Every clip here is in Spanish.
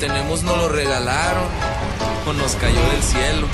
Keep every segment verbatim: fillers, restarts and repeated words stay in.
tenemos nos lo regalaron o nos cayó del cielo.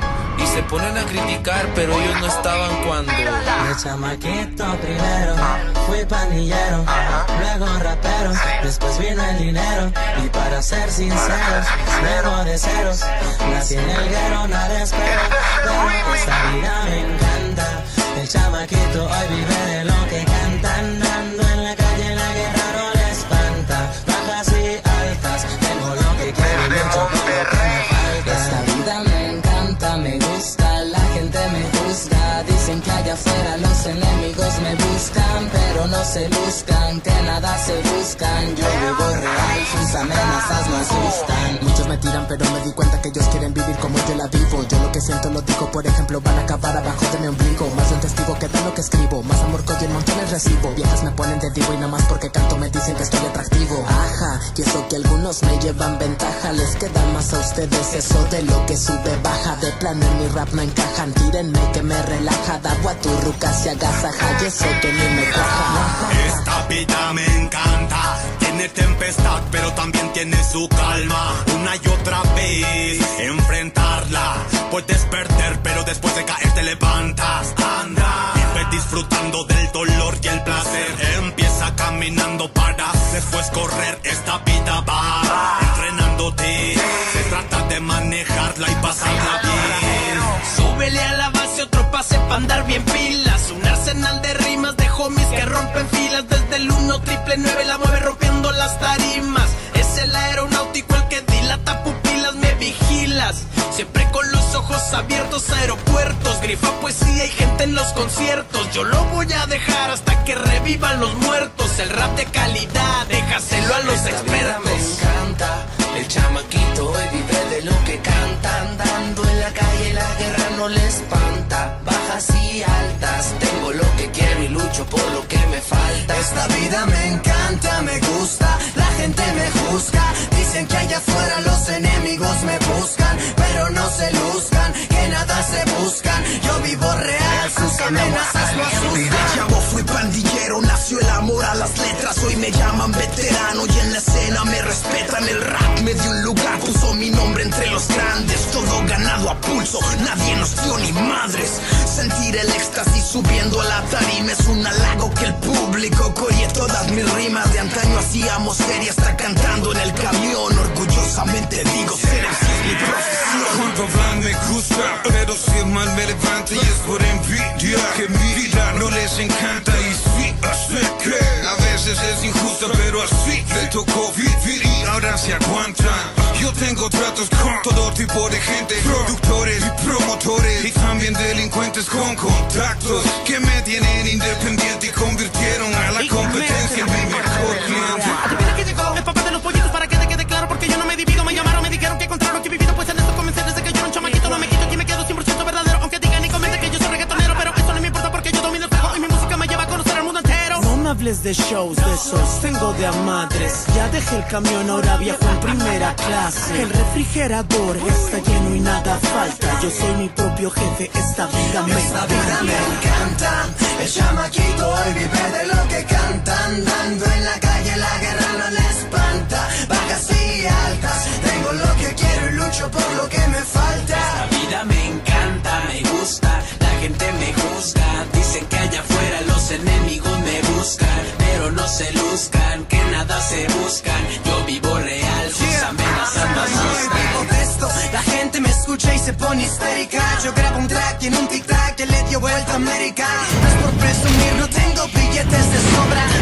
Y se ponen a criticar, pero ellos no estaban cuando de chamaquito primero fui pandillero, luego rapero, después vino el dinero. Y para ser sinceros, luego de ceros, nací en el guero, nada espero. Pero esta vida me encanta. El chamaquito hoy vive de lo que canta. Andando en la calle la guerra no le espanta. Bajas y altas, tengo lo que quiero y mucho por lo que me falta. Esta vida me encanta, me gusta, la gente me juzga. Dicen que allá afuera los enemigos me buscan, pero no se luzcan, que nada se buscan. Yo vivo real, sus amenazas no asustan. Muchos me tiran, pero me di cuenta que ellos quieren vivir como yo la vivo. Yo lo que siento lo digo, por ejemplo, van a acabar abajo de mi ombligo. Más de un testigo que da lo que escribo, más amor que hoy en montones recibo. Viejas me ponen de divo y nada más porque canto me dicen que estoy atractivo. Ajá, y eso que algunos me llevan ventaja, les queda más a ustedes eso de lo que sube baja. De plano en mi rap no encajan, tírenme que me relaja. Da agua tu ruca se agasaja y eso que ni me cuaja. Esta vida me encanta, tiene tempestad pero también tiene su calma. Una y otra vez enfrentarla, puedes perder pero después de caer te levantas. Anda, vive disfrutando del dolor y el placer. Empieza caminando para después correr. Esta vida va entrenándote, se trata de manejarla y pasarla bien. Súbele a la base otro pase pa' andar bien pilas. Un arsenal de rimas de homies que rompen filas. Desde el uno triple nueve la mueve rompiendo las tarimas. Es el aeronáutico el que dilata pupilas. Me vigilas, siempre con los ojos abiertos. Aeropuertos, grifa poesía y gente en los conciertos. Yo lo voy a dejar hasta que revivan los muertos. El rap de calidad, déjaselo a los Esta expertos. vida me encanta, el chamaquito hoy vive de lo que canta. Andando en la calle la guerra no le espanta. Bajas y altas, tengo lo que quiero y lucho por lo que me falta. Esta vida me encanta, me gusta, la gente me juzga. Dicen que allá afuera los enemigos me buscan, pero no se luzcan, que nada se buscan. Yo vivo real, sus amenazas lo asustan. De chavo fui pandillero, nació el amor a las letras. Hoy me llaman veterano y en la escena me respetan. El rap me dio un lugar, puso mi nombre entre los grandes. Todo ganado a pulso, nadie nos dio ni madres. Sentir el éxtasis subiendo a la tarima es un halago que el público coree todas mis rimas. De antaño hacíamos serie hasta cantando en el camión. Orgullosamente digo, ser así es mi profesión. Cuando hablan me gusta, pero si mal me levanta y es por envidia que mi vida no les encanta. Y sí, así que a veces es injusta, pero así le tocó vivir y ahora se aguanta. Yo tengo tratos con todo tipo de gente, productores y promotores, y también delincuentes con contactos que me tienen independiente y convirtieron a la competencia en mi mejor cliente. Adivina que llegó el papá de los pollitos para que te quede claro, porque yo no me divido. Me llamaron, me dijeron que encontraron que he vivido, pues en esto comencé desde que yo era un chamaquito. No me quito, aquí me quedo cien por ciento verdadero, aunque digan y comenten que yo soy reggaetonero, pero eso no me importa porque yo domino el juego y mi música me lleva a conocer al mundo entero. No me hables de shows, de esos tengo de a madres. Ya dejé el camión, ahora viajo en primera clase. El refrigerador está lleno y nada falta. Yo soy mi propio jefe, esta vida me Esta vida me encanta, el chamaquito hoy vive de lo que canta. Andando en la calle la guerra no le espanta. Bajas y altas, tengo lo que quiero y lucho por lo que me falta. Esta vida me encanta, me gusta, la gente me juzga. Dicen que allá afuera los enemigos me buscan, pero no se luzcan, que nada se buscan. Yo vivo real, sus amenazas no asustan. De esto, la gente me escucha y se pone histérica. Yo grabo un track y en un tic-tac que le dio vuelta a América. No es por presumir, no tengo billetes de sobra.